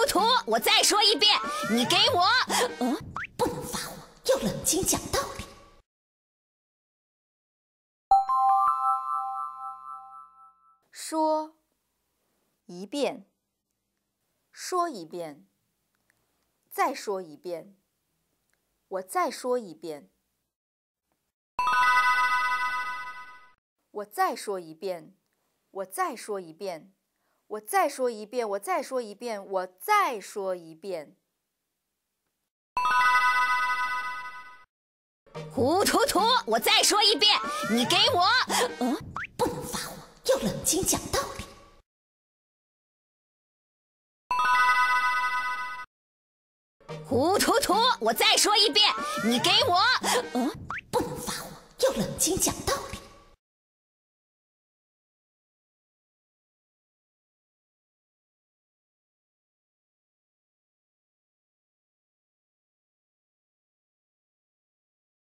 涂！我再说一遍，你给我…… 不能发火，要冷静讲道理。 说一遍，说一遍，再说一遍，我再说一遍，我再说一遍，我再说一遍，我再说一遍，我再说一遍，我再说一遍。 胡涂涂！我再说一遍，你给我…… 不能发火，要冷静讲道理。 胡涂涂！我再说一遍，你给我…… 不能发火，要冷静讲道理。